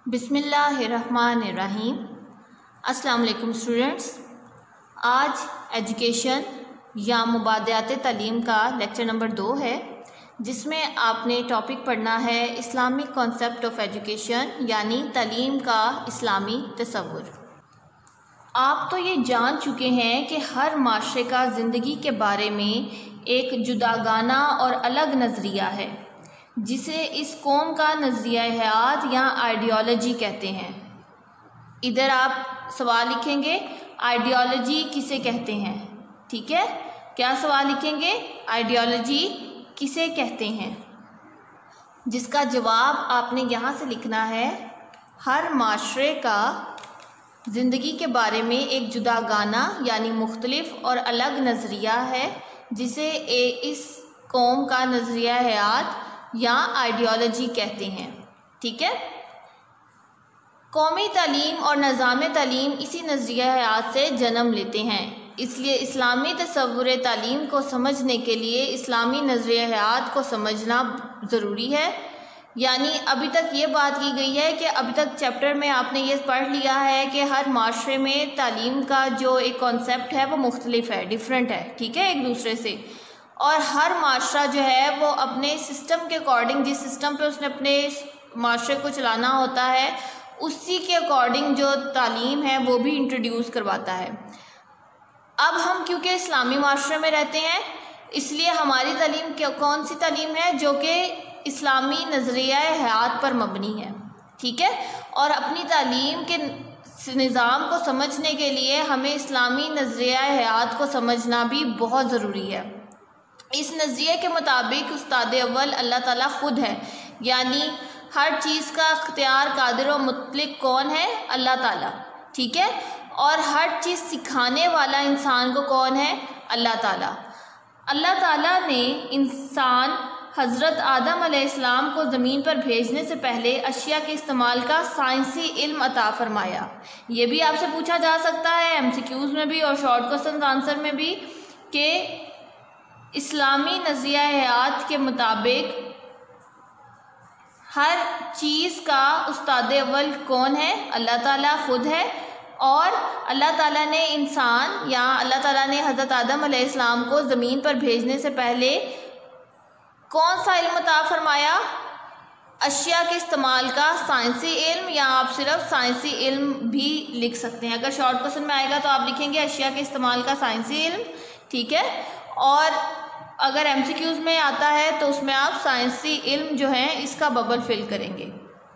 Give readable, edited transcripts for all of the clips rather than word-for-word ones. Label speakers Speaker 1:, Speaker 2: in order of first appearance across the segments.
Speaker 1: बिस्मिल्लाहिर्रहमानिर्रहीम। अस्सलाम वालेकुम स्टूडेंट्स। आज एजुकेशन या मुबादलात तालीम का लेक्चर नंबर 2 है, जिसमें आपने टॉपिक पढ़ना है इस्लामिक कॉन्सेप्ट ऑफ एजुकेशन, यानी तालीम का इस्लामी तसव्वुर। आप तो ये जान चुके हैं कि हर माशरे का ज़िंदगी के बारे में एक जुदागाना और अलग नज़रिया है, जिसे इस कौम का नज़रिया हयात या आइडियोलॉजी कहते हैं। इधर आप सवाल लिखेंगे आइडियोलॉजी किसे कहते हैं, ठीक है। क्या सवाल लिखेंगे, आइडियोलॉजी किसे कहते हैं, जिसका जवाब आपने यहाँ से लिखना है। हर माशरे का ज़िंदगी के बारे में एक जुदागाना यानी मुख्तलिफ और अलग नज़रिया है, जिसे इस कौम का नज़रिया हयात या आइडियोलॉजी कहते हैं, ठीक है। कौमी तालीम और निज़ाम तालीम इसी नज़रिया हयात से जन्म लेते हैं, इसलिए इस्लामी तसव्वुर तालीम को समझने के लिए इस्लामी नज़रिया हयात को समझना ज़रूरी है। यानी अभी तक ये बात की गई है कि अभी तक चैप्टर में आपने ये पढ़ लिया है कि हर माशरे में तालीम का जो एक कॉन्सेप्ट है वो मुख्तलिफ है, डिफरेंट है, ठीक है, एक दूसरे से। और हर माशरा जो है वो अपने सिस्टम के अकॉर्डिंग, जिस सिस्टम पे उसने अपने माशरे को चलाना होता है, उसी के अकॉर्डिंग जो तालीम है वो भी इंट्रोड्यूस करवाता है। अब हम क्योंकि इस्लामी माशरे में रहते हैं, इसलिए हमारी तालीम कौन सी तालीम है, जो कि इस्लामी नज़रिया हयात पर मबनी है, ठीक है। और अपनी तालीम के निज़ाम को समझने के लिए हमें इस्लामी नज़रिया हयात को समझना भी बहुत ज़रूरी है। इस नज़रिए के मुताबिक उस्ताद अव्वल अल्लाह ताला ख़ुद है, यानी हर चीज़ का इख्तियार कादिर और मुतलिक कौन है, अल्लाह ताला, ठीक है। और हर चीज़ सिखाने वाला इंसान को कौन है, अल्लाह ताला। अल्लाह ताला ने इंसान हज़रत आदम अलैहिस्सलाम को ज़मीन पर भेजने से पहले अशिया के इस्तेमाल का साइंसी इल्म अता फरमाया। ये भी आपसे पूछा जा सकता है MCQs में भी और शॉर्ट क्वेश्चन आंसर में भी कि इस्लामी नज़रिया हयात के मुताबिक हर चीज़ का उस्ताद अव्वल कौन है, अल्लाह ताला ख़ुद है। और अल्लाह ताला ने इंसान या अल्लाह ताला ने हज़रत आदम अलैहिस्सलाम को ज़मीन पर भेजने से पहले कौन सा इल्म अता फरमाया, अशिया के इस्तेमाल का साइंसी इल्म, या आप सिर्फ साइंसी इल्म भी लिख सकते हैं। अगर शॉर्ट क्वेश्चन में आएगा तो आप लिखेंगे अशिया के इस्तेमाल का साइंसी इल्म, ठीक है। और अगर MCQs में आता है तो उसमें आप साइंसी इल्म जो है इसका बबल फिल करेंगे।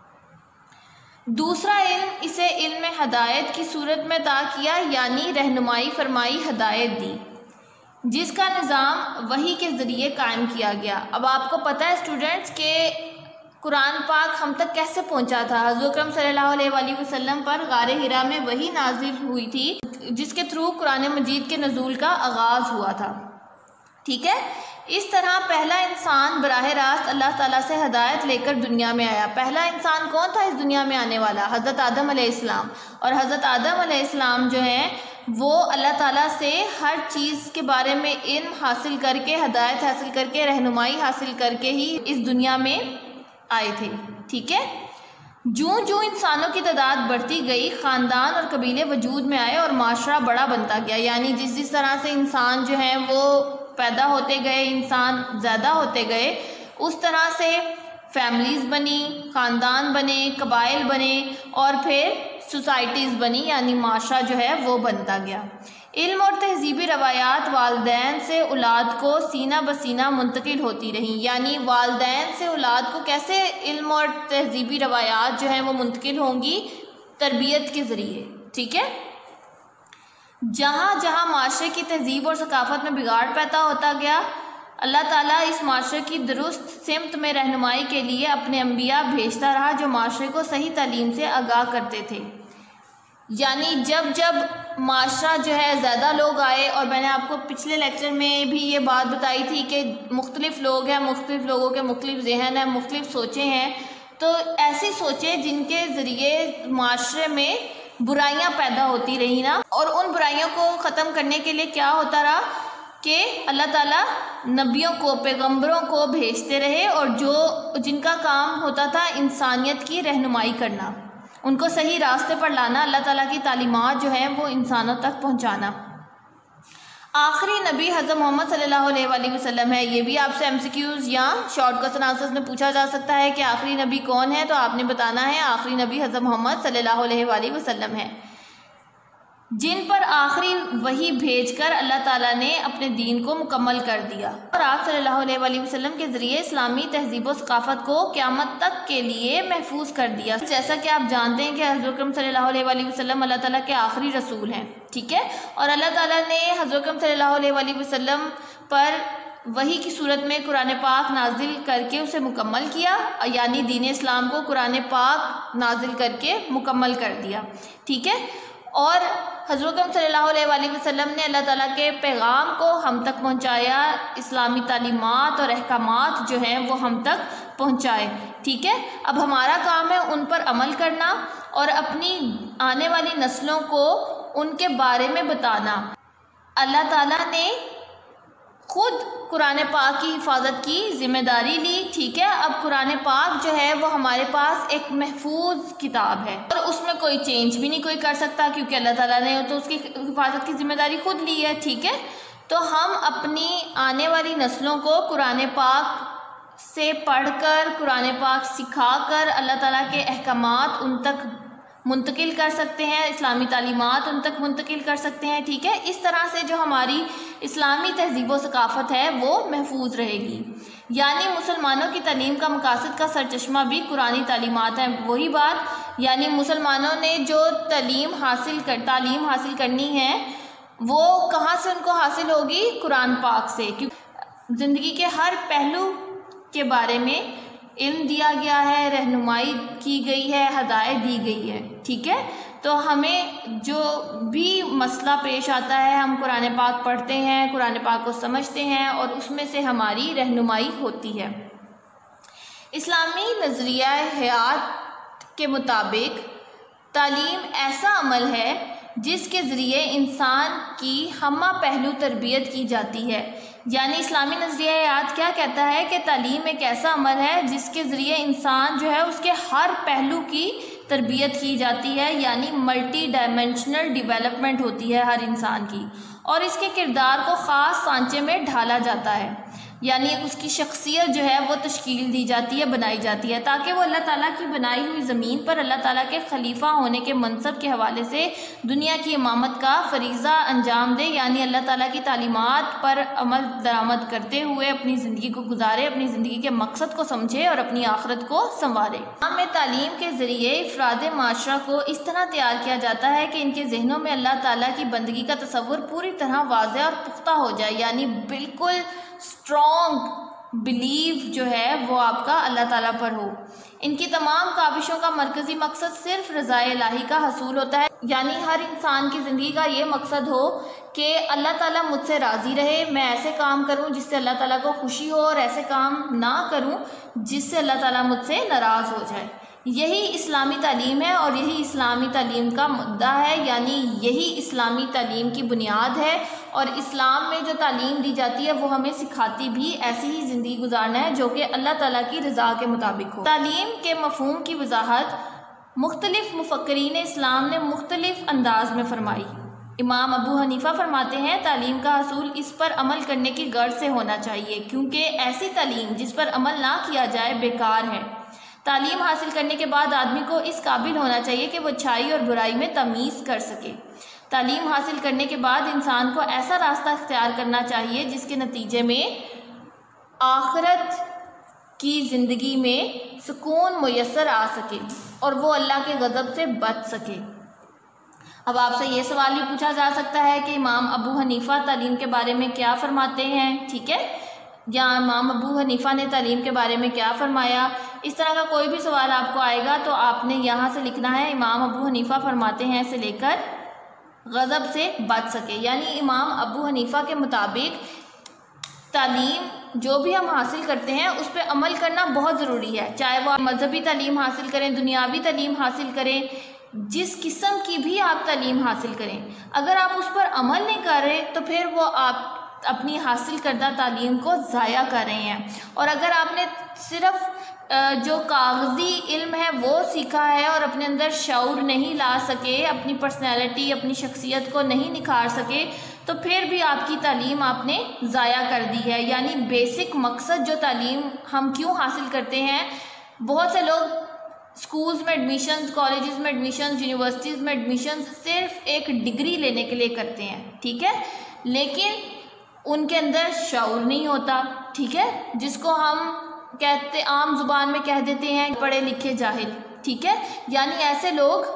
Speaker 1: दूसरा इल्म, इसे इल्म हदायत की सूरत में अता किया, यानी रहनुमाई फरमाई, हदायत दी, जिसका निज़ाम वही के ज़रिए कायम किया गया। अब आपको पता है स्टूडेंट्स के कुरान पाक हम तक कैसे पहुंचा था। हज़रत अकरम सल्लल्लाहु अलैहि वसल्लम पर गारे हिरा में वही नाजिल हुई थी, जिसके थ्रू कुरान मजीद के नज़ूल का आगाज़ हुआ था, ठीक है। इस तरह पहला इंसान बराह रास्त अल्लाह ताला से हदायत लेकर दुनिया में आया। पहला इंसान कौन था इस दुनिया में आने वाला, हज़रत आदम अलैहिस्सलाम। और हज़रत आदम अलैहिस्सलाम जो हैं वो अल्लाह ताला से हर चीज़ के बारे में इल्म हासिल करके, हदायत हासिल करके, रहनुमाई हासिल करके ही इस दुनिया में आए थे, ठीक है। जूँ जूँ इंसानों की तादाद बढ़ती गई, ख़ानदान और कबीले वजूद में आए और माशरा बड़ा बनता गया। यानी जिस जिस तरह से इंसान जो हैं वो पैदा होते गए, इंसान ज़्यादा होते गए, उस तरह से फैमिलीज़ बनी, ख़ानदान बने, कबाइल बने और फिर सोसाइटीज़ बनी, यानी माशरा जो है वो बनता गया। इल्म और तहजीबी रवायात वालदैन से औलाद को सीना बसीना मुंतकिल होती रहीं, यानी वालदैन से औलाद को कैसे इल्म और तहजीबी रवायात जो हैं वो मुंतकिल होंगी, तरबियत के ज़रिए, ठीक है। जहाँ जहाँ माशरे की तहजीब और सकाफ़त में बिगाड़ पैदा होता गया, अल्लाह ताला इस माशरे की दुरुस्त सिमत में रहनुमाई के लिए अपने अम्बिया भेजता रहा, जो माशरे को सही तालीम से आगाह करते थे। यानी जब जब माशरा जो है ज़्यादा लोग आए, और मैंने आपको पिछले लेक्चर में भी ये बात बताई थी कि मुख्तलिफ़ लोग हैं, मुख्तलिफ़ लोगों के मुख्तलिफ़ जहन हैं, मुख्तलिफ़ सोचें हैं, तो ऐसी सोचें जिनके ज़रिए माशरे में बुराइयां पैदा होती रही ना, और उन बुराइयों को ख़त्म करने के लिए क्या होता रहा कि अल्लाह ताला नबियों को, पैगंबरों को भेजते रहे, और जो जिनका काम होता था इंसानियत की रहनुमाई करना, उनको सही रास्ते पर लाना, अल्लाह ताला की तालीमात जो हैं वो इंसानों तक पहुँचाना। आखिरी नबी हज़रत मोहम्मद सल्लल्लाहु अलैहि वसल्लम है। ये भी आपसे एमसीक्यूज़ या शॉर्ट क्वेश्चन आंसर्स में पूछा जा सकता है कि आखिरी नबी कौन है, तो आपने बताना है आखिरी नबी हज़रत मोहम्मद सल्लल्लाहु अलैहि वसल्लम है, जिन पर आखिरी वही भेजकर अल्लाह ताला ने अपने दीन को मुकम्मल कर दिया और आप सल्लल्लाहु अलैहि वसल्लम के ज़रिए इस्लामी तहज़ीब व सकाफ़त को क़यामत तक के लिए महफूज कर दिया। जैसा कि आप जानते हैं कि हज़रत अकरम सल्लल्लाहु अलैहि वसल्लम अल्लाह ताला के आखिरी रसूल हैं, ठीक है, और अल्लाह ताला ने हज़रत अकरम सल्लल्लाहु अलैहि वसल्लम पर वही की सूरत में कुरान पाक नाजिल करके उसे मुकम्मल किया, यानी दीन इस्लाम को कुरान पाक नाजिल करके मुकम्मल कर दिया, ठीक है। और हज़रत सल्लल्लाहु अलैहि वसल्लम ने अल्लाह ताला के पैगाम को हम तक पहुंचाया, इस्लामी तालीमात और अहकामात जो हैं वो हम तक पहुंचाए, ठीक है। अब हमारा काम है उन पर अमल करना और अपनी आने वाली नस्लों को उनके बारे में बताना। अल्लाह ताला ने खुद कुरान पाक की हिफाजत की जिम्मेदारी ली, ठीक है। अब कुरान पाक जो है वो हमारे पास एक महफूज किताब है और उसमें कोई चेंज भी नहीं कोई कर सकता, क्योंकि अल्लाह ताला ने तो उसकी हिफाजत की जिम्मेदारी खुद ली है, ठीक है। तो हम अपनी आने वाली नस्लों को कुरान पाक से पढ़कर, कुरान पाक सिखाकर अल्लाह ताला के अहकामात उन तक मुंतकिल कर सकते हैं, इस्लामी तालीमात उन तक मुंतकिल कर सकते हैं, ठीक है। इस तरह से जो हमारी इस्लामी तहज़ीब व सकाफ़त है वो महफूज रहेगी। यानी मुसलमानों की तालीम का मकासद का सरचश्मा भी कुरानी तालीमात है। वही बात, यानी मुसलमानों ने जो तालीम हासिल करनी है वो कहाँ से उनको हासिल होगी? कुरान पाक से, क्योंकि ज़िंदगी के हर पहलू के बारे में इल्म दिया गया है, रहनुमाई की गई है, हदायत दी गई है, ठीक है। तो हमें जो भी मसला पेश आता है हम कुरान पाक पढ़ते हैं, कुरान पाक को समझते हैं और उसमें से हमारी रहनुमाई होती है। इस्लामी नज़रिया हयात के मुताबिक तालीम ऐसा अमल है जिसके ज़रिए इंसान की हम्मा पहलू तरबियत की जाती है। यानी इस्लामी नज़रिया हयात क्या कहता है कि तालीम एक ऐसा अमल है जिसके ज़रिए इंसान जो है उसके हर पहलू की तरबियत की जाती है, यानी मल्टी डायमेंशनल डेवलपमेंट होती है हर इंसान की, और इसके किरदार को ख़ास सांचे में ढाला जाता है, यानी उसकी शख्सियत जो है वो तश्कील दी जाती है, बनाई जाती है, ताकि वो अल्लाह ताला की बनाई हुई ज़मीन पर अल्लाह ताला के खलीफा होने के मनसब के हवाले से दुनिया की इमामत का फरीज़ा अंजाम दे, यानी अल्लाह ताला की तालीमात पर अमल दरामद करते हुए अपनी ज़िंदगी को गुजारे, अपनी ज़िंदगी के मकसद को समझे और अपनी आखिरत को संवारे। में तालीम के ज़रिए अफराद माशरा को इस तरह तैयार किया जाता है कि इनके जहनों में अल्लाह ताला की बंदगी का तसव्वुर पूरी तरह वाज़ेह और पुख्ता हो जाए, यानी बिल्कुल स्ट्रॉन्ग बिलीव जो है वो आपका अल्लाह ताला पर हो। इनकी तमाम काविशों का मरकज़ी मकसद सिर्फ रज़ाए इलाही का हसूल होता है, यानी हर इंसान की ज़िंदगी का ये मकसद हो कि अल्लाह ताला मुझसे राज़ी रहे, मैं ऐसे काम करूं जिससे अल्लाह ताला को खुशी हो और ऐसे काम ना करूं जिससे अल्लाह ताला मुझसे नाराज़ हो जाए। यही इस्लामी तालीम है और यही इस्लामी तालीम का मुद्दा है, यानी यही इस्लामी तालीम की बुनियाद है। और इस्लाम में जो तालीम दी जाती है वो हमें सिखाती भी ऐसी ही ज़िंदगी गुजारना है जो कि अल्लाह ताला की रज़ा के मुताबिक हो। तालीम के मफ़हूम की वजाहत मुख्तलिफ़ मुफ़क्किरीन इस्लाम ने मुख्तलिफ़ अंदाज में फरमाई। इमाम अबू हनीफ़ा फरमाते हैं तालीम का हसूल इस पर अमल करने की गर्ज से होना चाहिए, क्योंकि ऐसी तालीम जिस पर अमल ना किया जाए बेकार है। तालीम हासिल करने के बाद आदमी को इस काबिल होना चाहिए कि वो अच्छाई और बुराई में तमीज़ कर सके। तालीम हासिल करने के बाद इंसान को ऐसा रास्ता इख्तियार करना चाहिए जिसके नतीजे में आखिरत की ज़िंदगी में सुकून मुयस्सर आ सके और वो अल्लाह के गज़ब से बच सके। अब आपसे ये सवाल भी पूछा जा सकता है कि इमाम अबू हनीफ़ा तालीम के बारे में क्या फ़रमाते हैं, ठीक है, या इमाम अबू हनीफ़ा ने तालीम के बारे में क्या फ़रमाया। इस तरह का कोई भी सवाल आपको आएगा तो आपने यहाँ से लिखना है इमाम अबू हनीफ़ा फरमाते हैं से लेकर गज़ब से बच सके। यानी इमाम अबू हनीफ़ा के मुताबिक तालीम जो भी हम हासिल करते हैं उस पर अमल करना बहुत ज़रूरी है, चाहे वो आप मजहबी तालीम हासिल करें, दुनियावी तालीम हासिल करें, जिस किस्म की भी आप तालीम हासिल करें, अगर आप उस पर अमल नहीं कर रहे तो फिर वो आप अपनी हासिल करदा तालीम को ज़ाया कर रहे हैं। और अगर आपने सिर्फ जो कागज़ी इल्म है वो सीखा है और अपने अंदर शऊर नहीं ला सके, अपनी पर्सनैलिटी, अपनी शख्सियत को नहीं निखार सके, तो फिर भी आपकी तालीम आपने ज़ाया कर दी है। यानी बेसिक मकसद जो तालीम हम क्यों हासिल करते हैं, बहुत से लोग स्कूल्स में एडमिशन्स, कॉलेजेस में एडमिशन्स, यूनिवर्सिटीज़ में एडमिशन्स सिर्फ एक डिग्री लेने के लिए करते हैं, ठीक है, लेकिन उनके अंदर शऊर नहीं होता, ठीक है, जिसको हम कहते आम जुबान में कह देते हैं पढ़े लिखे जाहिल, ठीक है। यानी ऐसे लोग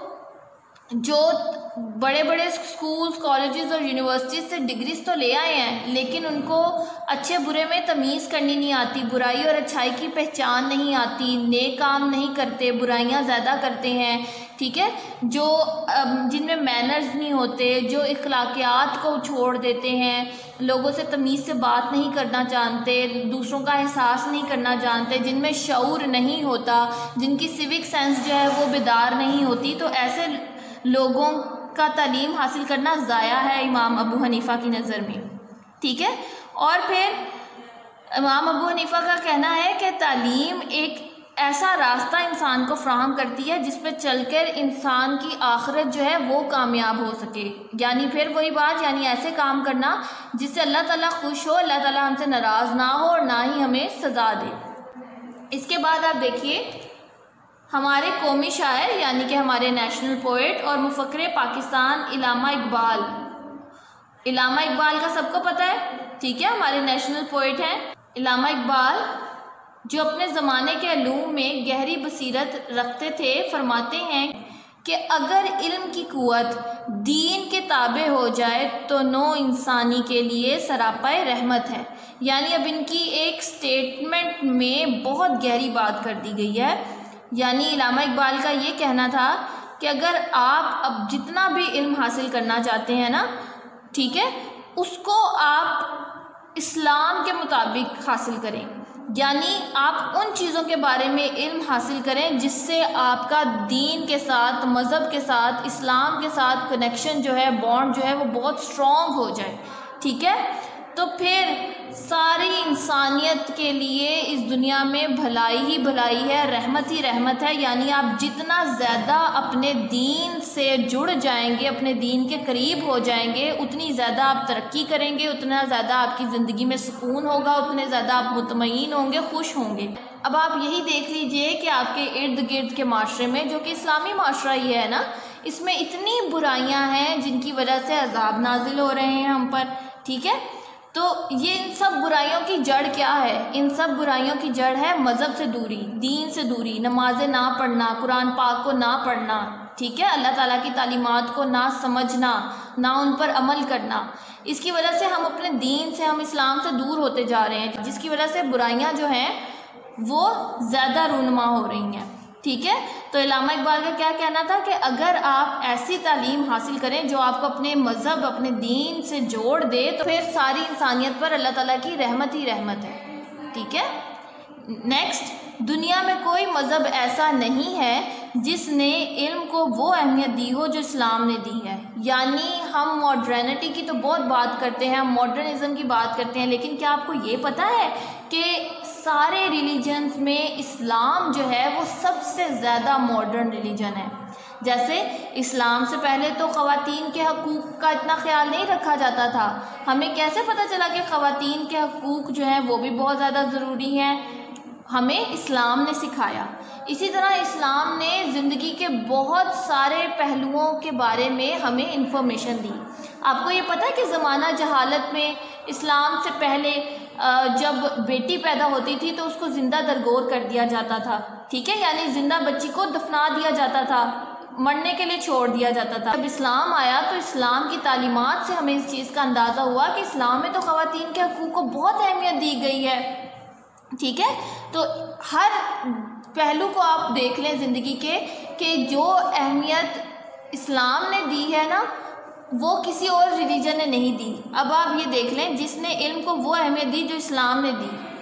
Speaker 1: जो बड़े बड़े स्कूल्स, कॉलेजेस और यूनिवर्सिटीज़ से डिग्रीज तो ले आए हैं, लेकिन उनको अच्छे बुरे में तमीज़ करनी नहीं आती, बुराई और अच्छाई की पहचान नहीं आती, नेक काम नहीं करते, बुराइयां ज़्यादा करते हैं, ठीक है, जो जिनमें मैनर्स नहीं होते, जो इखलाकियात को छोड़ देते हैं, लोगों से तमीज़ से बात नहीं करना जानते, दूसरों का एहसास नहीं करना जानते, जिनमें शऊर नहीं होता, जिनकी सिविक सेंस जो है वो बेदार नहीं होती, तो ऐसे लोगों का तालीम हासिल करना ज़ाया है इमाम अबू हनीफ़ा की नज़र में, ठीक है। और फिर इमाम अबू हनीफ़ा का कहना है कि तालीम एक ऐसा रास्ता इंसान को फ्राहम करती है जिस पर चलकर इंसान की आखिरत जो है वो कामयाब हो सके। यानी फिर वही बात, यानी ऐसे काम करना जिससे अल्लाह ताला खुश हो, अल्लाह ताला हमसे नाराज़ ना हो और ना ही हमें सज़ा दे। इसके बाद आप देखिए हमारे कौमी शायर यानी कि हमारे नेशनल पोएट और मुफक्किर पाकिस्तान इलामा इकबाल। इलामा इकबाल का सबको पता है, ठीक है, हमारे नेशनल पोएट हैं इलामा इकबाल, जो अपने ज़माने के अलूम में गहरी बसीरत रखते थे। फरमाते हैं कि अगर इल्म की कुव्वत दीन के ताबे हो जाए तो नो इंसानी के लिए सरापाए रहमत है। यानी अब इनकी एक स्टेटमेंट में बहुत गहरी बात कर दी गई है। यानी इलामा इकबाल का ये कहना था कि अगर आप अब जितना भी इल्म हासिल करना चाहते हैं ना, ठीक है, उसको आप इस्लाम के मुताबिक हासिल करें। यानी आप उन चीज़ों के बारे में इल्म हासिल करें जिससे आपका दीन के साथ, मज़हब के साथ, इस्लाम के साथ कनेक्शन जो है, बॉन्ड जो है वो बहुत स्ट्रॉन्ग हो जाए, ठीक है। तो फिर सारी इंसानियत के लिए इस दुनिया में भलाई ही भलाई है, रहमत ही रहमत है। यानी आप जितना ज़्यादा अपने दीन से जुड़ जाएंगे, अपने दीन के करीब हो जाएंगे, उतनी ज़्यादा आप तरक्की करेंगे, उतना ज़्यादा आपकी ज़िंदगी में सुकून होगा, उतने ज़्यादा आप मुतमईन होंगे, खुश होंगे। अब आप यही देख लीजिए कि आपके इर्द गिर्द के माशरे में, जो कि इस्लामी माशरा ही है ना, इसमें इतनी बुराइयाँ हैं जिनकी वजह से अजाब नाजिल हो रहे हैं हम पर, ठीक है। तो ये इन सब बुराइयों की जड़ क्या है? इन सब बुराइयों की जड़ है मज़हब से दूरी, दीन से दूरी, नमाजें ना पढ़ना, कुरान पाक को ना पढ़ना, ठीक है, अल्लाह ताला की तालीमात को ना समझना, ना उन पर अमल करना। इसकी वजह से हम अपने दीन से, हम इस्लाम से दूर होते जा रहे हैं, जिसकी वजह से बुराइयां जो हैं वो ज़्यादा रूनुमा हो रही हैं, ठीक है। तो इलामा इकबाल का क्या कहना था कि अगर आप ऐसी तालीम हासिल करें जो आपको अपने मज़हब, अपने दीन से जोड़ दे, तो फिर सारी इंसानियत पर अल्लाह ताला की रहमत ही रहमत है, ठीक है। नेक्स्ट, दुनिया में कोई मज़हब ऐसा नहीं है जिसने इल्म को वो अहमियत दी हो जो इस्लाम ने दी है। यानी हम मॉडर्निटी की तो बहुत बात करते हैं, हम मॉडर्निज़म की बात करते हैं, लेकिन क्या आपको ये पता है कि सारे रिलीजन्स में इस्लाम जो है वो सबसे ज़्यादा मॉडर्न रिलीजन है। जैसे इस्लाम से पहले तो ख़वातीन के हकूक़ का इतना ख्याल नहीं रखा जाता था। हमें कैसे पता चला कि ख़वातीन के हकूक़ जो हैं वो भी बहुत ज़्यादा ज़रूरी हैं? हमें इस्लाम ने सिखाया। इसी तरह इस्लाम ने ज़िंदगी के बहुत सारे पहलुओं के बारे में हमें इंफॉर्मेशन दी। आपको ये पता है कि ज़माना जहालत में इस्लाम से पहले जब बेटी पैदा होती थी तो उसको ज़िंदा दरगोर कर दिया जाता था, ठीक है, यानी ज़िंदा बच्ची को दफना दिया जाता था, मरने के लिए छोड़ दिया जाता था। जब इस्लाम आया तो इस्लाम की तालीमात से हमें इस चीज़ का अंदाज़ा हुआ कि इस्लाम में तो ख़वातीन के हकूक़ को बहुत अहमियत दी गई है, ठीक है। तो हर पहलू को आप देख लें ज़िंदगी के कि जो अहमियत इस्लाम ने दी है ना, वो किसी और रिलीजन ने नहीं दी। अब आप ये देख लें, जिसने इल्म को वो अहमियत दी जो इस्लाम ने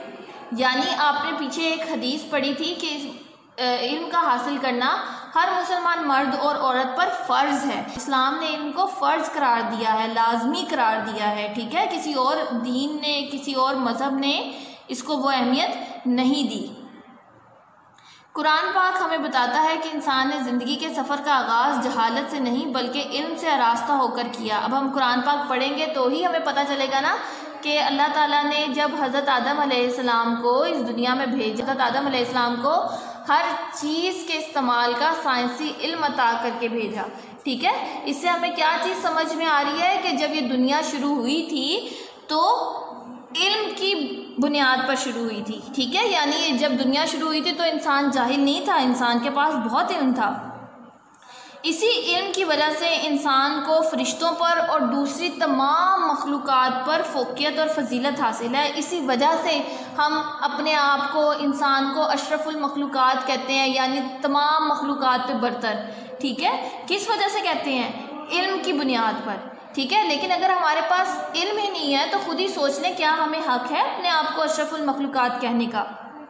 Speaker 1: दी। यानी आपने पीछे एक हदीस पढ़ी थी कि इल्म का हासिल करना हर मुसलमान मर्द और औरत पर फ़र्ज़ है। इस्लाम ने इल्म को फ़र्ज़ करार दिया है, लाजमी करार दिया है, ठीक है। किसी और दीन ने, किसी और मज़हब ने इसको वो अहमियत नहीं दी। कुरान पाक हमें बताता है कि इंसान ने ज़िंदगी के सफ़र का आगाज़ जहालत से नहीं बल्कि इल्म से आरास्ता होकर किया। अब हम कुरान पाक पढ़ेंगे तो ही हमें पता चलेगा ना कि अल्लाह ताला ने जब हज़रत आदम अलैहिस्सलाम को इस दुनिया में भेजा, हज़रत आदम अलैहिस्सलाम को हर चीज़ के इस्तेमाल का साइंसी इल्म अता करके भेजा। ठीक है, इससे हमें क्या चीज़ समझ में आ रही है कि जब ये दुनिया शुरू हुई थी तो इल्म की बुनियाद पर शुरू हुई थी। ठीक है, यानी जब दुनिया शुरू हुई थी तो इंसान जाहिल नहीं था, इंसान के पास बहुत इल्म था। इसी इल्म की वजह से इंसान को फरिश्तों पर और दूसरी तमाम मखलूक़ात पर फ़ोक़ियत और फजीलत हासिल है। इसी वजह से हम अपने आप को, इंसान को अशरफुल मखलूक़ात कहते हैं, यानी तमाम मखलूक़ात पे बरतर। ठीक है, किस वजह से कहते हैं? इल्म की बुनियाद पर। ठीक है, लेकिन अगर हमारे पास इल्म ही नहीं है तो खुद ही सोच लें क्या हमें हक़ है अपने आप को अशरफुल मखलूक़ात कहने का।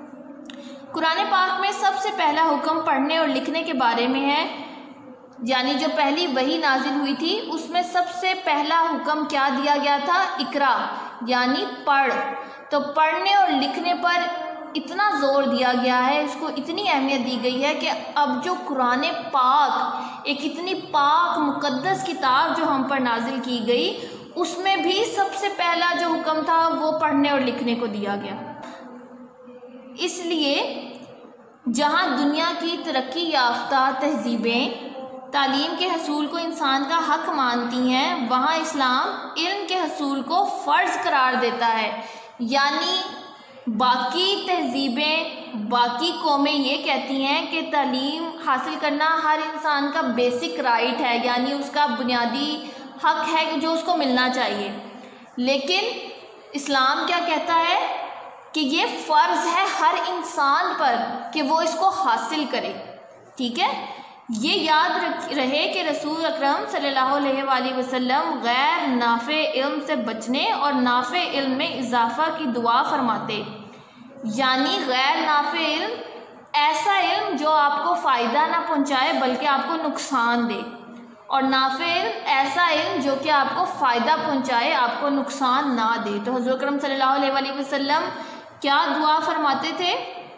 Speaker 1: कुरान पाक में सबसे पहला हुक्म पढ़ने और लिखने के बारे में है, यानी जो पहली वही नाजिल हुई थी उसमें सबसे पहला हुक्म क्या दिया गया था? इकरा, यानी पढ़। तो पढ़ने और लिखने पर इतना ज़ोर दिया गया है, इसको इतनी अहमियत दी गई है कि अब जो कुरान पाक, एक इतनी पाक मुक़द्दस किताब जो हम पर नाजिल की गई, उसमें भी सबसे पहला जो हुक्म था वो पढ़ने और लिखने को दिया गया। इसलिए जहाँ दुनिया की तरक्की याफ्ता तहजीबें तालीम के हसूल को इंसान का हक़ मानती हैं, वहाँ इस्लाम इल्म के हसूल को फ़र्ज़ करार देता है। यानी बाकी तहजीबें, बाकी कौमें ये कहती हैं कि तालीम हासिल करना हर इंसान का बेसिक राइट है, यानी उसका बुनियादी हक़ है जो उसको मिलना चाहिए। लेकिन इस्लाम क्या कहता है कि ये फ़र्ज़ है हर इंसान पर कि वो इसको हासिल करे। ठीक है, ये याद रहे कि रसूल अकरम सल्लल्लाहु अलैहि वसल्लम गैर नाफ़े इल्म से बचने और नाफ़े इल्म में इजाफ़ा की दुआ फरमाते। यानी गैर नाफ़े इल्म, ऐसा इल्म जो आपको फ़ायदा ना पहुँचाए बल्कि आपको नुकसान दे, और नाफ़े इल्म, ऐसा इल्म जो कि आपको फ़ायदा पहुँचाए, आपको नुकसान ना दे। तो हुज़ूर अकरम सल्लल्लाहु अलैहि वसल्लम क्या दुआ फरमाते थे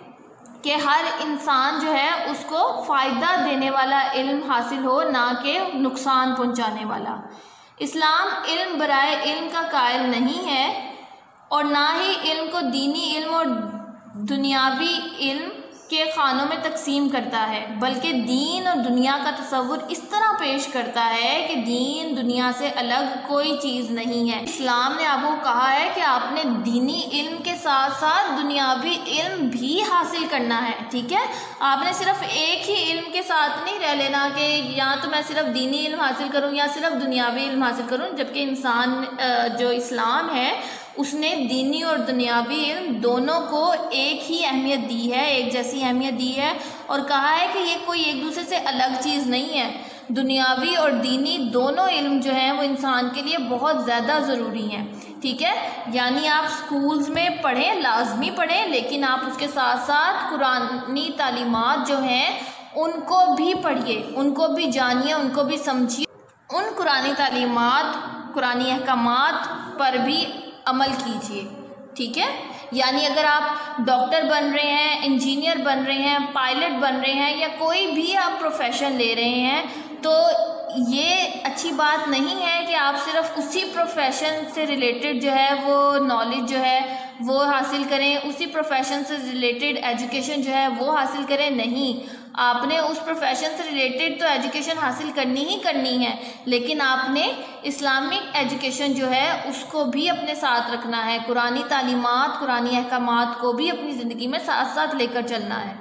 Speaker 1: कि हर इंसान जो है उसको फ़ायदा देने वाला इल्म हासिल हो, ना कि नुकसान पहुंचाने वाला। इस्लाम इल्म बराए इल्म का कायल नहीं है और ना ही इल्म को दीनी इल्म और दुनियावी इल्म के खानों में तकसीम करता है, बल्कि दीन और दुनिया का तस्वुर इस तरह पेश करता है कि दीन दुनिया से अलग कोई चीज़ नहीं है। इस्लाम ने आपको कहा है कि आपने दीनी इल्म के साथ साथ दुनियावी इल्म भी हासिल करना है। ठीक है, आपने सिर्फ एक ही इल्म के साथ नहीं रह लेना कि या तो मैं सिर्फ दीनी इल्म हासिल करूँ या सिर्फ दुनियावी इल्म हासिल करूँ, जबकि इंसान जो इस्लाम है उसने दीनी और दुनियावी इल्म दोनों को एक ही अहमियत दी है, एक जैसी अहमियत दी है, और कहा है कि ये कोई एक दूसरे से अलग चीज़ नहीं है। दुनियावी और दीनी दोनों इल्म जो हैं वो इंसान के लिए बहुत ज़्यादा ज़रूरी हैं। ठीक है, यानी आप स्कूल्स में पढ़ें, लाजमी पढ़ें, लेकिन आप उसके साथ साथ कुरानी तालीमात जो हैं उनको भी पढ़िए, उनको भी जानिए, उनको भी समझिए, उन कुरानी तालीमात, कुरानी अहकामात पर भी अमल कीजिए। ठीक है, यानी अगर आप डॉक्टर बन रहे हैं, इंजीनियर बन रहे हैं, पायलट बन रहे हैं, या कोई भी आप प्रोफेशन ले रहे हैं, तो ये अच्छी बात नहीं है कि आप सिर्फ उसी प्रोफेशन से रिलेटेड जो है वो नॉलेज जो है वो हासिल करें, उसी प्रोफेशन से रिलेटेड एजुकेशन जो है वो हासिल करें। नहीं, आपने उस प्रोफेशन से रिलेटेड तो एजुकेशन हासिल करनी ही करनी है, लेकिन आपने इस्लामिक एजुकेशन जो है उसको भी अपने साथ रखना है, कुरानी तालीमात, कुरानी अहकामात को भी अपनी ज़िंदगी में साथ साथ लेकर चलना है।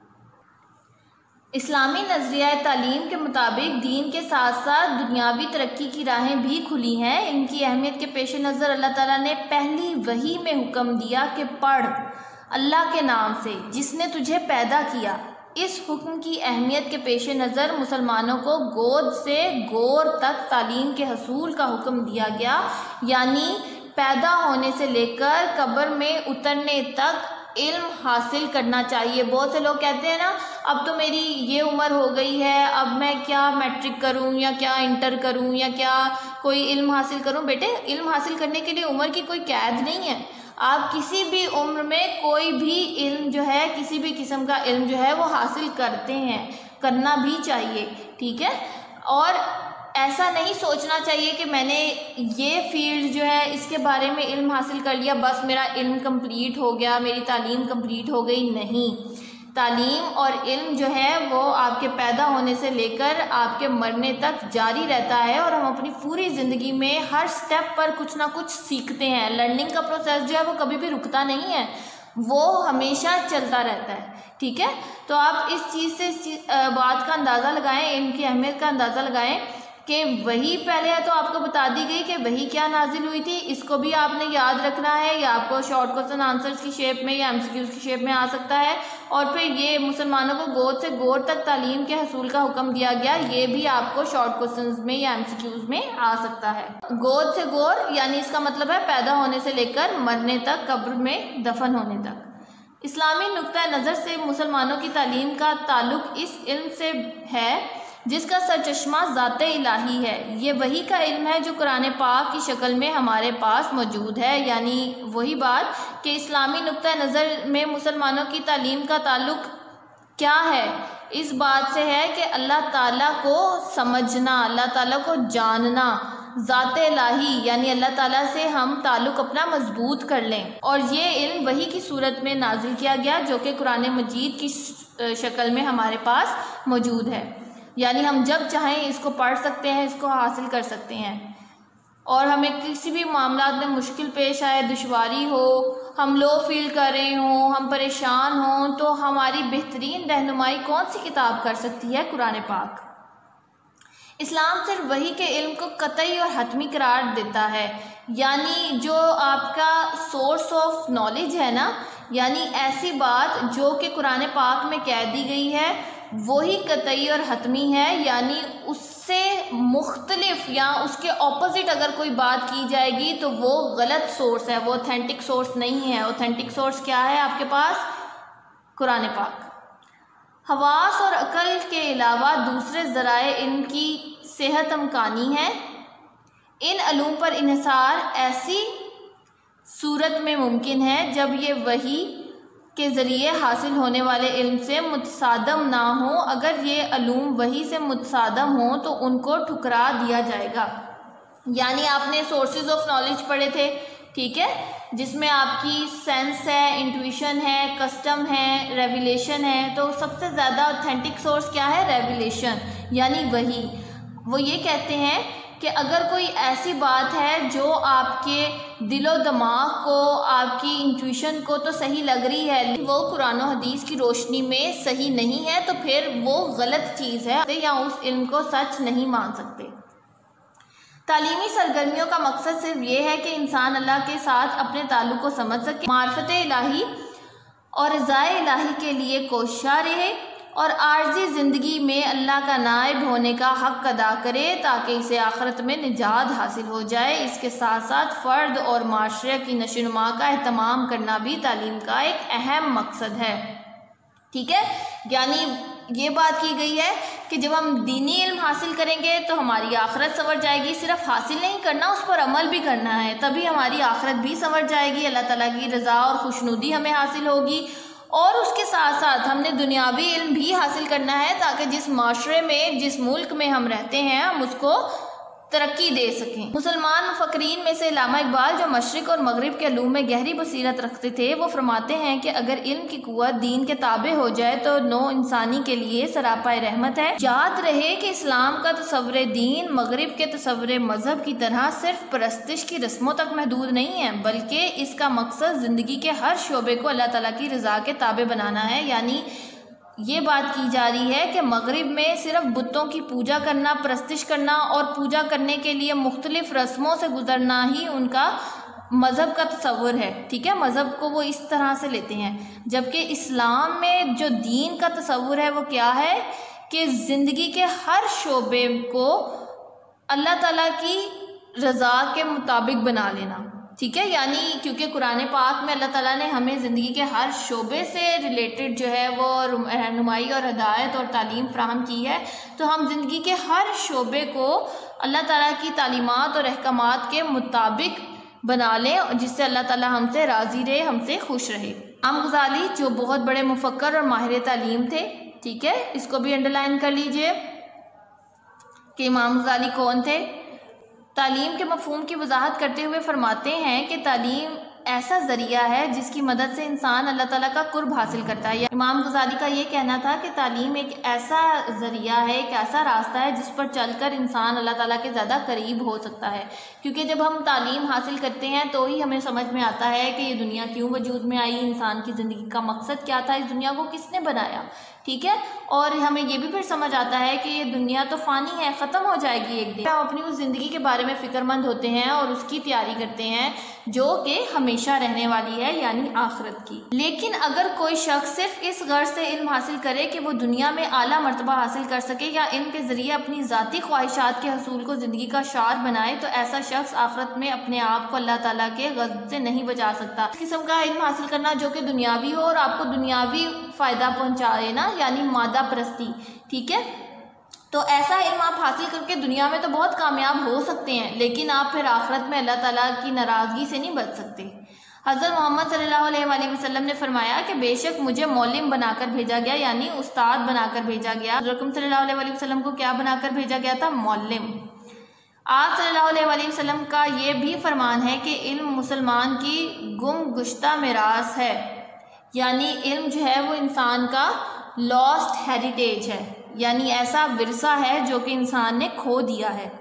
Speaker 1: इस्लामी नज़रिया तालीम के मुताबिक दीन के साथ साथ दुनियावी तरक्की की राहें भी खुली हैं। इनकी अहमियत के पेश नज़र अल्लाह ताला ने पहली वही में हुक्म दिया कि पढ़ अल्लाह के नाम से जिसने तुझे पैदा किया। इस हुक्म की अहमियत के पेश नज़र मुसलमानों को गोद से गोर तक तालीम के हसूल का हुक्म दिया गया, यानी पैदा होने से लेकर कब्र में उतरने तक इल्म हासिल करना चाहिए। बहुत से लोग कहते हैं ना, अब तो मेरी ये उम्र हो गई है, अब मैं क्या मैट्रिक करूं या क्या इंटर करूं या क्या कोई इल्म हासिल करूं। बेटे, इल्म हासिल करने के लिए उम्र की कोई कैद नहीं है। आप किसी भी उम्र में कोई भी इल्म जो है, किसी भी किस्म का इल्म जो है वो हासिल करते हैं, करना भी चाहिए, ठीक है। और ऐसा नहीं सोचना चाहिए कि मैंने ये फील्ड जो है इसके बारे में इल्म हासिल कर लिया, बस मेरा इल्म कंप्लीट हो गया, मेरी तालीम कंप्लीट हो गई। नहीं, तालीम और इल्म जो है वो आपके पैदा होने से लेकर आपके मरने तक जारी रहता है, और हम अपनी पूरी ज़िंदगी में हर स्टेप पर कुछ ना कुछ सीखते हैं। लर्निंग का प्रोसेस जो है वो कभी भी रुकता नहीं है, वो हमेशा चलता रहता है, ठीक है। तो आप इस चीज़ से बात का अंदाज़ा लगाएं, इनकी अहमियत का अंदाज़ा लगाएं कि वही पहले है तो आपको बता दी गई कि वही क्या नाजिल हुई थी, इसको भी आपने याद रखना है। या आपको शॉर्ट क्वेश्चन आंसर्स की शेप में या एमसीक्यूज की शेप में आ सकता है। और फिर ये मुसलमानों को गोद से गोद तक तालीम के हसूल का हुक्म दिया गया, ये भी आपको शॉर्ट क्वेश्चंस में या एमसीक्यूज में आ सकता है। गोद से गोद यानी इसका मतलब है पैदा होने से लेकर मरने तक, कब्र में दफन होने तक। इस्लामी नुक्ता नज़र से मुसलमानों की तालीम का ताल्लुक इस इल्म से है जिसका सरचश्मा ज़ाते इलाही है। ये वही का इल्म है जो कुरान पाक की शक्ल में हमारे पास मौजूद है। यानी वही बात कि इस्लामी नुक्ता नज़र में मुसलमानों की तालीम का ताल्लुक क्या है, इस बात से है कि अल्लाह ताला को समझना, अल्लाह ताला को जानना, ज़ाते इलाही यानी अल्लाह ताला से हम ताल्लुक़ अपना मजबूत कर लें। और ये इल्म वही की सूरत में नाजिल किया गया जो कि कुरान मजीद की शक्ल में हमारे पास मौजूद है। यानी हम जब चाहें इसको पढ़ सकते हैं, इसको हासिल कर सकते हैं। और हमें किसी भी मामला में मुश्किल पेश आए, दुश्वारी हो, हम लो फील कर रहे हों, हम परेशान हों, तो हमारी बेहतरीन रहनुमाई कौन सी किताब कर सकती है? कुरान पाक। इस्लाम सिर्फ वही के इल्म को कतई और हतमी करार देता है। यानी जो आपका सोर्स ऑफ नॉलेज है ना, यानी ऐसी बात जो कि कुरान पाक में कह दी गई है वही कतई और हतमी है। यानी उससे मुख्तलिफ या उसके ऑपोजिट अगर कोई बात की जाएगी तो वो गलत सोर्स है, वो ऑथेंटिक सोर्स नहीं है। ऑथेंटिक सोर्स क्या है आपके पास? कुरान पाक। हवास और अकल के अलावा दूसरे ज़राए इनकी सेहत अमकानी है। इन अलूम पर इन्हिसार ऐसी सूरत में मुमकिन है जब ये वही के ज़रिए हासिल होने वाले इल्म से मुतसादम ना हो। अगर ये अलूम वही से मुतसादम हो तो उनको ठुकरा दिया जाएगा। यानी आपने सोर्सेज ऑफ नॉलेज पढ़े थे, ठीक है, जिसमें आपकी सेंस है, इंट्यूशन है, कस्टम है, रेवलेशन है। तो सबसे ज़्यादा ऑथेंटिक सोर्स क्या है? रेवलेशन यानी वही। वो ये कहते हैं कि अगर कोई ऐसी बात है जो आपके दिलो दिमाग को, आपकी इंट्यूशन को तो सही लग रही है, लेकिन वो कुरान और हदीस की रोशनी में सही नहीं है, तो फिर वो गलत चीज़ है या उस इल्म को सच नहीं मान सकते। तालीमी सरगर्मियों का मकसद सिर्फ ये है कि इंसान अल्लाह के साथ अपने ताल्लुक़ को समझ सके, मार्फत इलाही और रज़ाए इलाही के लिए कोशिशा रहे और आर्जी ज़िंदगी में अल्लाह का नायब होने का हक़ अदा करे ताकि इसे आखिरत में निजात हासिल हो जाए। इसके साथ साथ फ़र्द और माशरे की नशोनुमा का एहतमाम करना भी तालीम का एक अहम मकसद है, ठीक है। यानी ये बात की गई है कि जब हम दीनी इल्म हासिल करेंगे तो हमारी आखिरत संवर जाएगी। सिर्फ हासिल नहीं करना, उस पर अमल भी करना है, तभी हमारी आखिरत भी संवर जाएगी। अल्लाह ताला की रज़ा और खुशनुदी हमें हासिल होगी। और उसके साथ साथ हमने दुनियावी इल्म भी हासिल करना है ताकि जिस माशरे में, जिस मुल्क में हम रहते हैं, हम उसको तरक्की दे सकें। मुसलमान मुफक्रीन में से अल्लामा इकबाल, जो मशरिक़ और मगरिब के अलूम में गहरी बसीरत रखते थे, वो फरमाते हैं कि अगर इल्म की कुव्वत दीन के ताबे हो जाए तो नौ इंसानी के लिए सरापा रहमत है। याद रहे कि इस्लाम का तसव्वुर दीन मगरिब के तसव्वुर मज़हब की तरह सिर्फ परस्तिश की रस्मों तक महदूद नहीं है, बल्कि इसका मकसद ज़िंदगी के हर शोबे को अल्लाह ताला की रज़ा के ताबे बनाना है। यानी ये बात की जा रही है कि मगरिब में सिर्फ बुतों की पूजा करना, परस्तिश करना और पूजा करने के लिए मुख्तलिफ रस्मों से गुजरना ही उनका मज़हब का तसव्वुर है, ठीक है। मज़हब को वो इस तरह से लेते हैं, जबकि इस्लाम में जो दीन का तसव्वुर है वो क्या है कि ज़िंदगी के हर शोबे को अल्लाह ताला की रज़ा के मुताबिक बना लेना, ठीक है। यानी क्योंकि कुरान पाक में अल्लाह ताला ने हमें ज़िंदगी के हर शोबे से रिलेटेड जो है वो रहनुमाई और हिदायत और तालीम फ़राहम की है, तो हम ज़िंदगी के हर शोबे को अल्लाह ताला की तालीमात और अहकामात के मुताबिक बना लें जिससे अल्लाह ताला हमसे राज़ी रहे, हमसे खुश रहे। इमाम गज़ाली जो बहुत बड़े मुफक्कर और माहिर तालीम थे, ठीक है, इसको भी अंडरलाइन कर लीजिए कि इमाम गज़ाली कौन थे। तालीम के मफ़हूम की वजाहत करते हुए फरमाते हैं कि तालीम ऐसा ज़रिया है जिसकी मदद से इंसान अल्लाह ताला का कुर्ब हासिल करता है। इमाम गज़ाली का ये कहना था कि तालीम एक ऐसा ज़रिया है, एक ऐसा रास्ता है जिस पर चलकर इंसान अल्लाह ताला के ज़्यादा करीब हो सकता है। क्योंकि जब हम तालीम हासिल करते हैं तो ही हमें समझ में आता है कि ये दुनिया क्यों वजूद में आई, इंसान की ज़िंदगी का मकसद क्या था, इस दुनिया को किसने बनाया, ठीक है। और हमें ये भी फिर समझ आता है कि ये दुनिया तो फ़ानी है, ख़त्म हो जाएगी एक दिन। हम अपनी उस ज़िंदगी के बारे में फ़िक्रमंद होते हैं और उसकी तैयारी करते हैं जो कि हमेशा रहने वाली है, यानी आखिरत की। लेकिन अगर कोई शख्स सिर्फ इस गर्ज से इल्म हासिल करे कि वो दुनिया में आला मर्तबा हासिल कर सके या इल्म के ज़रिए अपनी ज़ाती ख्वाहिशात के हसूल को ज़िंदगी का शार बनाए, तो ऐसा शख्स आखिरत में अपने आप को अल्लाह ताला के ग़ज़ब से नहीं बचा सकता। इस किस्म का इल्म हासिल करना जो कि दुनियावी हो और आपको दुनियावी फ़ायदा पहुँचाए ना, यानी मादा परस्ती, ठीक है, तो ऐसा इल्म आप हासिल करके दुनिया में तो बहुत कामयाब हो सकते हैं, लेकिन आप फिर आखिरत में अल्लाह ताला की नाराज़गी से नहीं बच सकते। हज़रत मोहम्मद सल्लल्लाहु अलैहि वसल्लम ने फरमाया कि बेशक मुझे मौलिम बनाकर भेजा गया, यानी उस्ताद बनाकर भेजा गया। हज़रत सल्लल्लाहु अलैहि वसल्लम को क्या बनाकर भेजा गया था? मौलिम। आप सल्लल्लाहु अलैहि वसल्लम का ये भी फरमान है कि इल्म मुसलमान की गुमगुश्ता मिरास है, यानी इल्म जो है वो इंसान का लॉस्ट हेरिटेज है, यानी ऐसा विरसा है जो कि इंसान ने खो दिया है।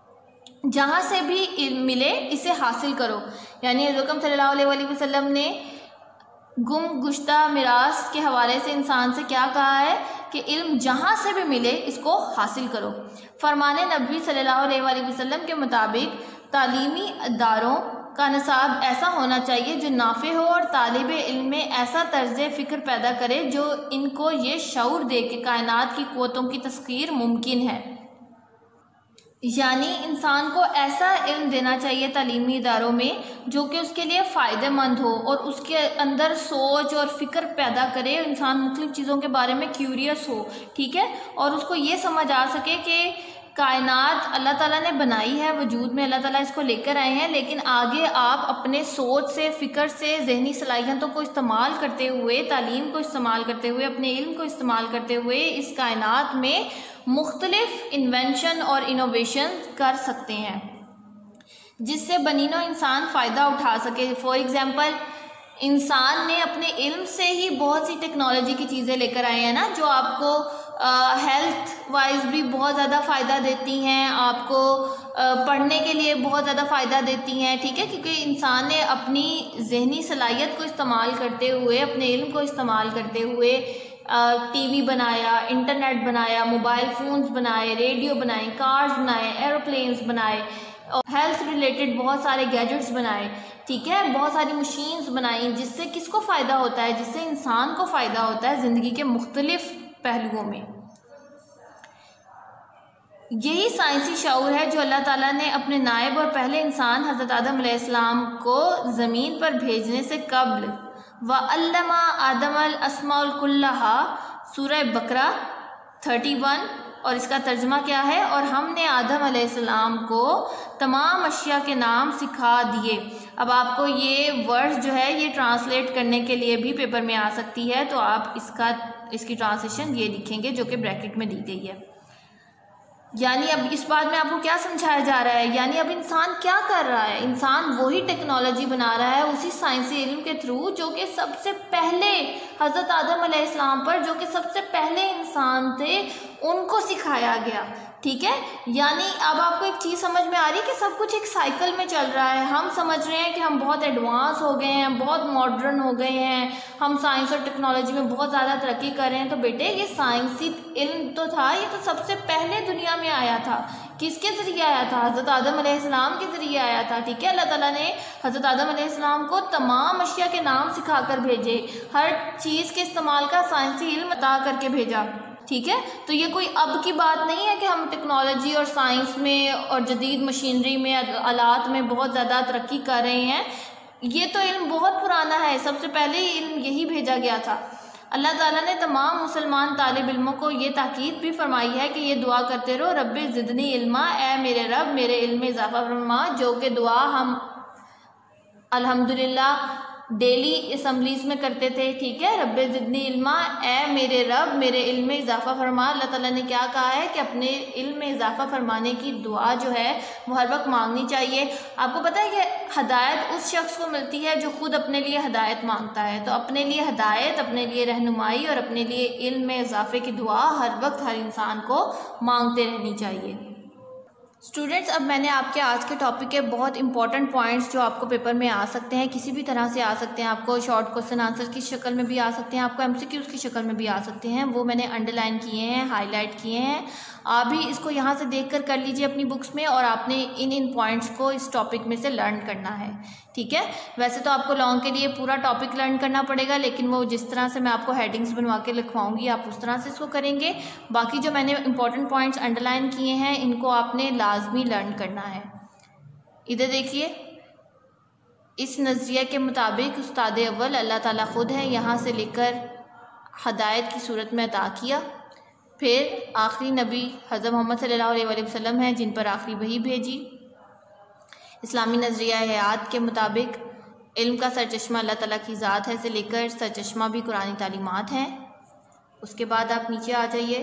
Speaker 1: जहाँ से भी इल्म मिले इसे हासिल करो, यानी हुज़ूर सल्लल्लाहु अलैहि वसल्लम ने गुमगुश्ता मिरास के हवाले से इंसान से क्या कहा है कि इल्म जहाँ से भी मिले इसको हासिल करो। फरमाने नबी सल्लल्लाहु अलैहि वसल्लम के मुताबिक तालीमी इदारों का निसाब ऐसा होना चाहिए जो नाफे हो और तालिब इल्म में ऐसा तर्ज़ फ़िक्र पैदा करे जो इनको ये शऊर दे कि कायनात की क़ुव्वतों की तस्ख़ीर मुमकिन है। यानी इंसान को ऐसा इल्म देना चाहिए तालीमी इदारों में जो कि उसके लिए फ़ायदेमंद हो और उसके अंदर सोच और फ़िक्र पैदा करे, इंसान मुख्तलिफ़ चीज़ों के बारे में क्यूरियस हो, ठीक है, और उसको ये समझ आ सके कि कायनात अल्लाह ताला ने बनाई है, वजूद में अल्लाह ताला इसको लेकर आए हैं, लेकिन आगे आप अपने सोच से, फ़िक्र से, जहनी सलाहियतों को इस्तेमाल करते हुए, तालीम को इस्तेमाल करते हुए, अपने इल्म को इस्तेमाल करते हुए इस कायनात में मुख्तलिफ इन्वेंशन और इनोवेशन कर सकते हैं जिससे बनीनो इंसान फ़ायदा उठा सके। फॉर एग्ज़ाम्पल, इंसान ने अपने इल्म से ही बहुत सी टेक्नोलॉजी की चीज़ें लेकर आए हैं ना, जो आपको हेल्थ वाइज भी बहुत ज़्यादा फ़ायदा देती हैं, आपको पढ़ने के लिए बहुत ज़्यादा फ़ायदा देती हैं, ठीक है, क्योंकि इंसान ने अपनी जहनी सलाहियत को इस्तेमाल करते हुए, अपने इल्म को इस्तेमाल करते हुए टीवी बनाया, इंटरनेट बनाया, मोबाइल फ़ोन्स बनाए, रेडियो बनाए, कार्स बनाए, एरोप्लेन्स बनाए, हेल्थ रिलेटेड बहुत सारे गैजेट्स बनाए, ठीक है, बहुत सारी मशीन्स बनाई, जिससे किसको फ़ायदा होता है? जिससे इंसान को फ़ायदा होता है ज़िंदगी के मुख्तलिफ़ पहलुओं में। यही साइंसी शऊर है जो अल्लाह ताला ने अपने नायब और पहले इंसान हज़रत आदम अलैहिस्सलाम को ज़मीन पर भेजने से कब्ल व अल्लमा आदमल अस्माउल कुल्लहा, सूरह बकरा 31, और इसका तर्जुमा क्या है? और हमने आदम अलैहिस्सलाम को तमाम अशिया के नाम सिखा दिए। अब आपको ये वर्ड जो है ये ट्रांसलेट करने के लिए भी पेपर में आ सकती है, तो आप इसकी ट्रांसलेशन ये लिखेंगे जो कि ब्रैकेट में दी गई है। यानी अब इस बात में आपको क्या समझाया जा रहा है? यानी अब इंसान क्या कर रहा है? इंसान वही टेक्नोलॉजी बना रहा है उसी साइंसी इल्म के थ्रू जो कि सबसे पहले हज़रत आदम अलैहिस्सलाम पर, जो कि सबसे पहले इंसान थे, उनको सिखाया गया, ठीक है। यानी अब आपको एक चीज़ समझ में आ रही है कि सब कुछ एक साइकिल में चल रहा है। हम समझ रहे हैं कि हम बहुत एडवांस हो गए हैं, बहुत मॉडर्न हो गए हैं, हम साइंस और टेक्नोलॉजी में बहुत ज़्यादा तरक्की कर रहे हैं। तो बेटे ये साइंसी इल्म तो था, ये तो सबसे पहले दुनिया में आया था। किसके ज़रिए आया था? हज़रत आदम अलैहिस्सलाम के ज़रिए आया था, ठीक है। अल्लाह ताला ने हज़रत आदम अलैहिस्सलाम को तमाम अशिया के नाम सिखा कर भेजे, हर चीज़ के इस्तेमाल का साइंसी इल्म अता करके भेजा, ठीक है। तो ये कोई अब की बात नहीं है कि हम टेक्नोलॉजी और साइंस में और जदीद मशीनरी में, आलात में बहुत ज़्यादा तरक्की कर रहे हैं। ये तो इल्म बहुत पुराना है, सबसे पहले ही इल्म यही भेजा गया था। अल्लाह ताला ने तमाम मुसलमान तालिब इल्मों को ये ताकीद भी फरमाई है कि ये दुआ करते रहो, रब्बि ज़िदनी इल्मा, ए मेरे रब मेरे इल्म में इजाफ़ा फरमा, जो कि दुआ हम अल्हम्दुलिल्लाह डेली असम्बलीज़ में करते थे, ठीक है। रब्बे ज़िदनी इल्मा, ए मेरे रब मेरे इल्म में इजाफ़ा फरमा। अल्लाह ताला ने क्या कहा है कि अपने इल्म में इजाफ़ा फरमाने की दुआ जो है वो हर वक्त मांगनी चाहिए। आपको पता है कि हदायत उस शख्स को मिलती है जो खुद अपने लिए हदायत मांगता है। तो अपने लिए हदायत, अपने लिए रहनुमाई और अपने लिए इल्म में इजाफ़े की दुआ हर वक्त हर इंसान को मांगते रहनी चाहिए। स्टूडेंट्स, अब मैंने आपके आज के टॉपिक के बहुत इंपॉर्टेंट पॉइंट्स जो आपको पेपर में आ सकते हैं, किसी भी तरह से आ सकते हैं, आपको शॉर्ट क्वेश्चन आंसर की शक्ल में भी आ सकते हैं, आपको एमसीक्यूज़ की शक्ल में भी आ सकते हैं, वो मैंने अंडरलाइन किए हैं, हाईलाइट किए हैं। आप भी इसको यहाँ से देखकर कर लीजिए अपनी बुक्स में, और आपने इन पॉइंट्स को इस टॉपिक में से लर्न करना है, ठीक है। वैसे तो आपको लॉन्ग के लिए पूरा टॉपिक लर्न करना पड़ेगा, लेकिन वो जिस तरह से मैं आपको हेडिंग्स बनवा के लिखवाऊंगी आप उस तरह से इसको करेंगे। बाकी जो मैंने इंपॉर्टेंट पॉइंट्स अंडरलाइन किए हैं इनको आपने लाजमी लर्न करना है। इधर देखिए, इस नज़रिया के मुताबिक उस्ताद अव्वल अल्लाह ताला खुद है, यहाँ से लेकर हदायत की सूरत में अता किया। फिर आखिरी नबी हज़रत मोहम्मद सल्लल्लाहु अलैहि वसल्लम हैं जिन पर आखिरी वही भेजी। इस्लामी नज़रिया हयात के मुताबिक इल्म का सरचश्मा अल्लाह ताला की ज़ात है से लेकर सरचश्मा भी कुरानी तालीमात हैं। उसके बाद आप नीचे आ जाइए।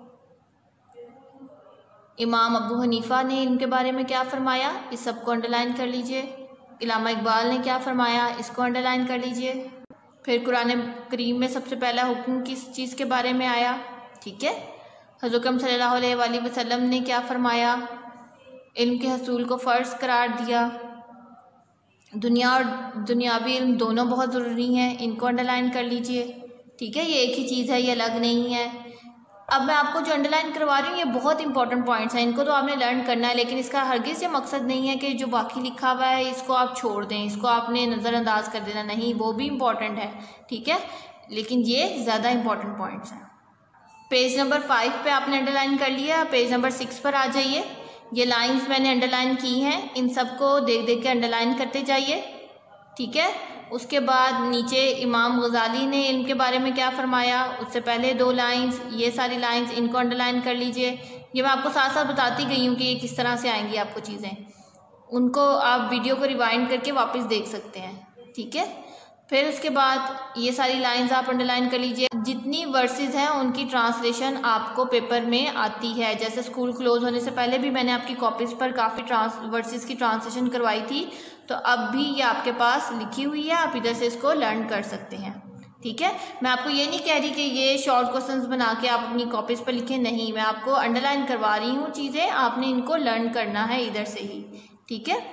Speaker 1: इमाम अबू हनीफ़ा ने इल्म के बारे में क्या फ़रमाया, इस सब को अंडरलाइन कर लीजिए। इल्लामा इकबाल ने क्या फ़रमाया, इसको अंडरलाइन कर लीजिए। फिर कुरान करीम में सबसे पहला हुक्म किस चीज़ के बारे में आया, ठीक है। हज़रत सल्लल्लाहु अलैहि वसल्लम ने क्या फ़रमाया, इल्म के हसूल को फ़र्ज़ करार दिया। दुनिया और दुनियावी इल्म दोनों बहुत ज़रूरी हैं, इनको अंडरलाइन कर लीजिए, ठीक है। ये एक ही चीज़ है, ये अलग नहीं है। अब मैं आपको जो अंडरलाइन करवा रही हूँ ये बहुत इंपॉर्टेंट पॉइंट्स हैं, इनको तो आपने लर्न करना है, लेकिन इसका हरगिज़ ये मकसद नहीं है कि जो बाकी लिखा हुआ है इसको आप छोड़ दें, इसको आपने नज़रअंदाज कर देना, नहीं, वो भी इम्पॉर्टेंट है, ठीक है, लेकिन ये ज़्यादा इंपॉर्टेंट पॉइंट्स हैं। पेज नंबर 5 पे आपने अंडरलाइन कर लिया, पेज नंबर 6 पर आ जाइए। ये लाइंस मैंने अंडरलाइन की हैं, इन सबको देख देख के अंडरलाइन करते जाइए, ठीक है। उसके बाद नीचे इमाम गज़ाली ने इल्म के बारे में क्या फ़रमाया, उससे पहले 2 लाइंस, ये सारी लाइंस इनको अंडरलाइन कर लीजिए। ये मैं आपको साथ साथ बताती गई हूँ कि ये किस तरह से आएंगी आपको चीज़ें, उनको आप वीडियो को रिवाइंड करके वापस देख सकते हैं, ठीक है। फिर उसके बाद ये सारी लाइंस आप अंडरलाइन कर लीजिए। जितनी वर्सेस हैं उनकी ट्रांसलेशन आपको पेपर में आती है। जैसे स्कूल क्लोज होने से पहले भी मैंने आपकी कॉपीज़ पर काफ़ी वर्सेस की ट्रांसलेशन करवाई थी, तो अब भी ये आपके पास लिखी हुई है, आप इधर से इसको लर्न कर सकते हैं, ठीक है। मैं आपको ये नहीं कह रही कि ये शॉर्ट क्वेश्चंस बना के आप अपनी कॉपीज़ पर लिखें, नहीं, मैं आपको अंडरलाइन करवा रही हूँ चीज़ें, आपने इनको लर्न करना है इधर से ही, ठीक है।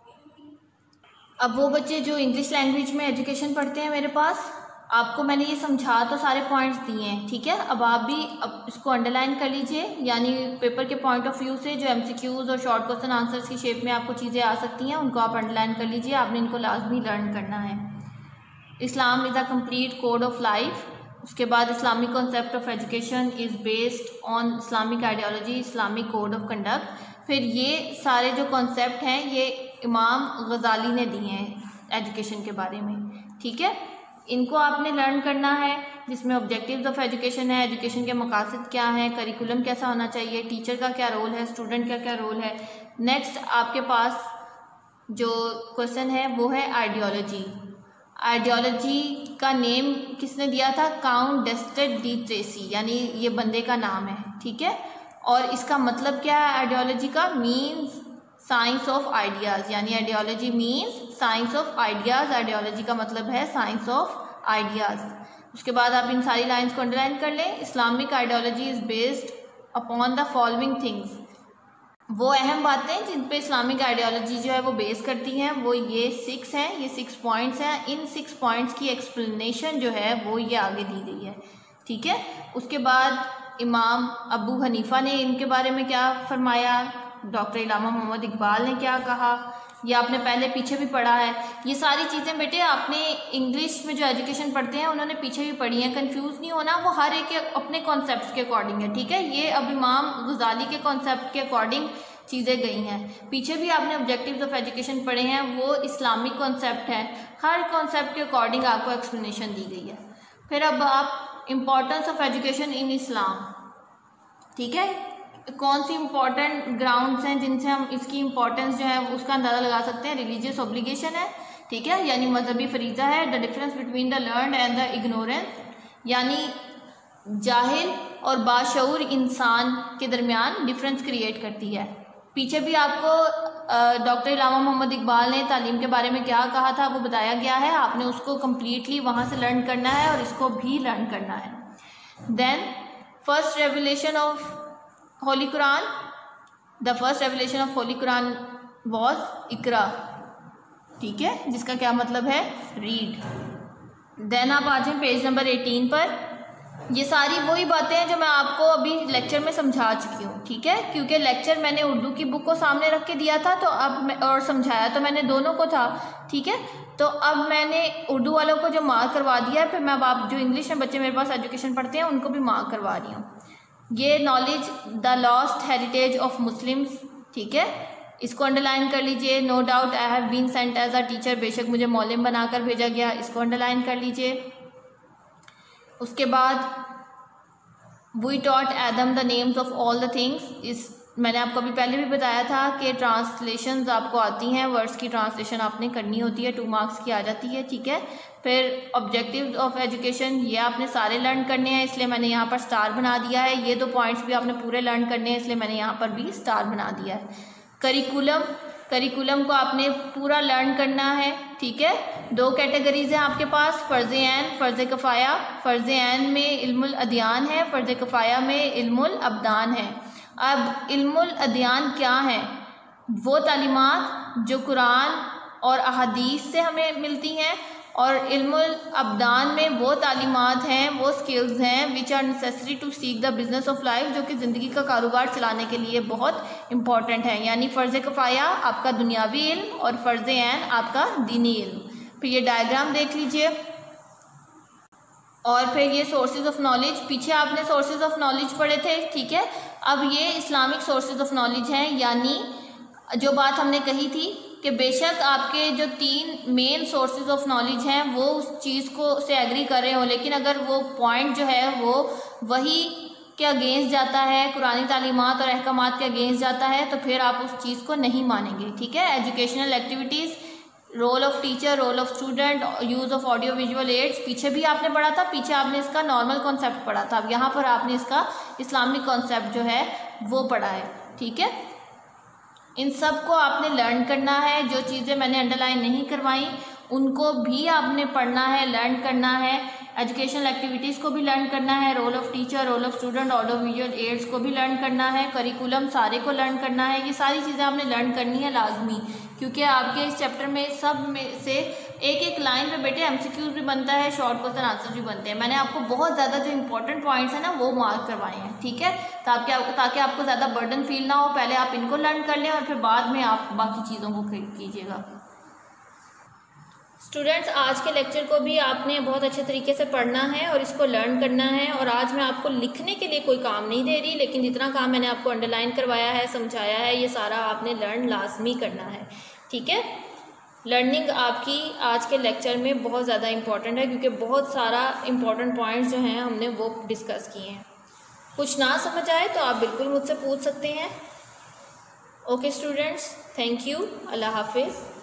Speaker 1: अब वो बच्चे जो इंग्लिश लैंग्वेज में एजुकेशन पढ़ते हैं मेरे पास, आपको मैंने ये समझा तो सारे पॉइंट्स दिए हैं, ठीक है। अब आप भी अब इसको अंडरलाइन कर लीजिए, यानी पेपर के पॉइंट ऑफ व्यू से जो एमसीक्यूज़ और शॉर्ट क्वेश्चन आंसर्स की शेप में आपको चीज़ें आ सकती हैं उनको आप अंडरलाइन कर लीजिए, आपने इनको लाजमी लर्न करना है। Islam is a complete code of life. उसके बाद Islamic concept of education is based on Islamic ideology, Islamic code of conduct. फिर ये सारे जो कॉन्सेप्ट हैं ये इमाम गज़ाली ने दिए हैं एजुकेशन के बारे में, ठीक है। इनको आपने लर्न करना है, जिसमें ऑब्जेक्टिव्स ऑफ एजुकेशन है, एजुकेशन के मकासद क्या हैं, करिकुलम कैसा होना चाहिए, टीचर का क्या रोल है, स्टूडेंट का क्या रोल है। नेक्स्ट आपके पास जो क्वेश्चन है वो है आइडियोलॉजी। आइडियोलॉजी का नेम किसने दिया था, काउंट डेस्टेड डी ट्रेसी, यानी ये बंदे का नाम है, ठीक है। और इसका मतलब क्या है आइडियोलॉजी का, मीन्स साइंस ऑफ आइडियाज़, यानी ideology means science of ideas, ideology का मतलब है साइंस ऑफ आइडियाज़। उसके बाद आप इन सारी लाइंस को अंडरलाइन कर लें। Islamic ideology is based upon the following things. वो अहम बातें जिन पे इस्लामिक आइडियोलॉजी जो है वो बेस करती हैं वो ये 6 हैं, ये 6 पॉइंट्स हैं। इन 6 पॉइंट्स की एक्सप्लेनेशन जो है वो ये आगे दी गई है, ठीक है। उसके बाद इमाम अबू हनीफ़ा ने इनके बारे में क्या फरमाया, डॉक्टर इल्लामा मोहम्मद इकबाल ने क्या कहा, ये आपने पहले पीछे भी पढ़ा है। ये सारी चीज़ें बेटे आपने इंग्लिश में जो एजुकेशन पढ़ते हैं उन्होंने पीछे भी पढ़ी हैं, कंफ्यूज नहीं होना, वो हर एक अपने कॉन्सेप्ट्स के अकॉर्डिंग है, ठीक है। ये अब इमाम गज़ाली के कॉन्सेप्ट के अकॉर्डिंग चीज़ें गई हैं। पीछे भी आपने ऑब्जेक्टिव्स ऑफ एजुकेशन पढ़े हैं, वो इस्लामिक कॉन्सेप्ट है, हर कॉन्सेप्ट के अकॉर्डिंग आपको एक्सप्लेनेशन दी गई है। फिर अब आप importance of education in Islam, ठीक है, कौन सी इम्पॉर्टेंट ग्राउंड्स हैं जिनसे हम इसकी इम्पोर्टेंस जो है उसका अंदाज़ा लगा सकते हैं। रिलीजियस ऑब्लिगेशन है, ठीक है, यानी मजहबी फरीज़ा है। The difference between the learned and the ignorance, यानी जाहिल और बाशऊर इंसान के दरमियान डिफरेंस क्रिएट करती है। पीछे भी आपको डॉक्टर इलामा मोहम्मद इकबाल ने तालीम के बारे में क्या कहा था वो बताया गया है, आपने उसको कम्प्लीटली वहाँ से लर्न करना है और इसको भी लर्न करना है। Then first revelation of holy Quran, the first revelation of holy Quran was इकरा, ठीक है, जिसका क्या मतलब है रीड। देन आप आ जाए पेज नंबर 18 पर। ये सारी वही बातें हैं जो मैं आपको अभी लेक्चर में समझा चुकी हूँ, ठीक है, क्योंकि लेक्चर मैंने उर्दू की बुक को सामने रख के दिया था तो अब और समझाया तो मैंने दोनों को था, ठीक है। तो अब मैंने उर्दू वालों को जो मार्क करवा दिया है, फिर मैं अब आप जो इंग्लिश में बच्चे मेरे पास एजुकेशन पढ़ते हैं उनको भी मार्क करवा रही हूँ। ये knowledge the lost heritage of Muslims, ठीक है, इसको अंडरलाइन कर लीजिए। No doubt I have been sent as a teacher, बेशक मुझे मौलिम बनाकर भेजा गया, इसको अंडरलाइन कर लीजिए। उसके बाद we taught Adam the names of all the things, इस मैंने आपको अभी पहले भी बताया था कि ट्रांसलेशंस आपको आती हैं, वर्ड्स की ट्रांसलेशन आपने करनी होती है, 2 मार्क्स की आ जाती है, ठीक है। फिर ऑब्जेक्टिव्स ऑफ एजुकेशन, ये आपने सारे लर्न करने हैं, इसलिए मैंने यहाँ पर स्टार बना दिया है। ये 2 पॉइंट्स भी आपने पूरे लर्न करने हैं, इसलिए मैंने यहाँ पर भी स्टार बना दिया है। करिकुलम को आपने पूरा लर्न करना है, ठीक है। 2 कैटेगरीज हैं आपके पास, फ़र्ज़ ऐन, फ़र्ज़ कफ़ाया। फ़र्ज़ ऐन में इल्मुल अदियान है, फ़र्ज़ कफ़ाया में इल्मुल अब्दान है। अब इल्मुल अदियान क्या है? वो तालीमात जो कुरान और अहादीस से हमें मिलती हैं, और इल्मुल अब्दान में वो तालीमात हैं, वो स्किल्स हैं which are necessary to seek the business of life, जो कि ज़िंदगी का कारोबार चलाने के लिए बहुत इंपॉर्टेंट है। यानी फ़र्ज़ कफ़ाया आपका दुनियावी इल्म और फ़र्ज़ ऐन आपका दीनी इल्म। फिर ये डायग्राम देख लीजिए, और फिर ये सोर्सेज ऑफ नॉलेज, पीछे आपने सोर्सेज ऑफ नॉलेज पढ़े थे, ठीक है। अब ये इस्लामिक सोर्सेज ऑफ नॉलेज हैं, यानी जो बात हमने कही थी कि बेशक आपके जो 3 मेन सोर्सेज ऑफ नॉलेज हैं वो उस चीज़ को से एग्री कर रहे हो, लेकिन अगर वो पॉइंट जो है वो वही के अगेंस्ट जाता है, कुरानी तालीमात और अहकामात के अगेंस्ट जाता है, तो फिर आप उस चीज़ को नहीं मानेंगे, ठीक है। Educational activities, role of teacher, role of student, use of audio visual aids, पीछे भी आपने पढ़ा था, पीछे आपने इसका नॉर्मल कॉन्सेप्ट पढ़ा था, अब यहाँ पर आपने इसका इस्लामिक कॉन्सेप्ट जो है वो पढ़ा है, ठीक है। इन सब को आपने लर्न करना है, जो चीज़ें मैंने अंडरलाइन नहीं करवाई उनको भी आपने पढ़ना है, लर्न करना है। एजुकेशनल एक्टिविटीज़ को भी लर्न करना है, role of teacher, role of student, audio visual aids को भी लर्न करना है, करिकुलम सारे को लर्न करना है। ये सारी चीज़ें आपने लर्न करनी है लाजमी, क्योंकि आपके इस चैप्टर में सब में से एक लाइन पे बेटे एमसीक्यूज भी बनता है, शॉर्ट क्वेश्चन आंसर भी बनते हैं। मैंने आपको बहुत ज़्यादा जो इंपॉर्टेंट पॉइंट्स हैं ना वो मार्क करवाए हैं, ठीक है, ताकि आपको ज़्यादा बर्डन फील ना हो। पहले आप इनको लर्न कर लें और फिर बाद में आप बाकी चीज़ों को कीजिएगा। स्टूडेंट्स, आज के लेक्चर को भी आपने बहुत अच्छे तरीके से पढ़ना है और इसको लर्न करना है। और आज मैं आपको लिखने के लिए कोई काम नहीं दे रही, लेकिन जितना काम मैंने आपको अंडरलाइन करवाया है, समझाया है, ये सारा आपने लर्न लाजमी करना है, ठीक है। लर्निंग आपकी आज के लेक्चर में बहुत ज़्यादा इंपॉर्टेंट है, क्योंकि बहुत सारा इंपॉर्टेंट पॉइंट्स जो हैं हमने वो डिस्कस किए हैं। कुछ ना समझ आए तो आप बिल्कुल मुझसे पूछ सकते हैं। ओके स्टूडेंट्स, थैंक यू, अल्लाह हाफिज़।